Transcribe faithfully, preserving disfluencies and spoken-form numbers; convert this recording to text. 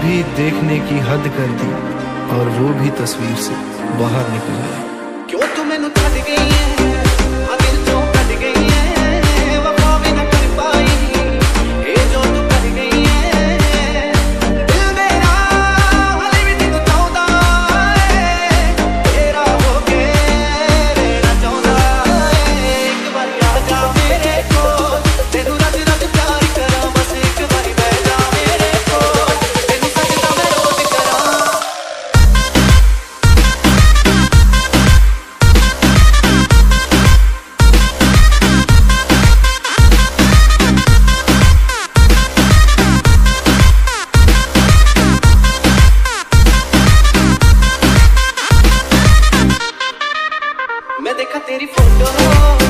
भी देखने की हद कर दी और वो भी तस्वीर से बाहर निकल गया। क्यों तू मैनू छड्ड गई है, आ दिल चों कट गई है, वफा भी ना कर पाई ये जो तू कर गई है। दिल मेरा हाले भी तेनू चाहुंदा है, तेरा हो के रहना चाहुंदा है। एक बारी आ जा मेरे कोल, तेनू रज रज प्यार करां, बस एक बारी बैठ जा मेरे कोल, तेनू सजदा मैं रोज करां। मैं देखा तेरी फोटो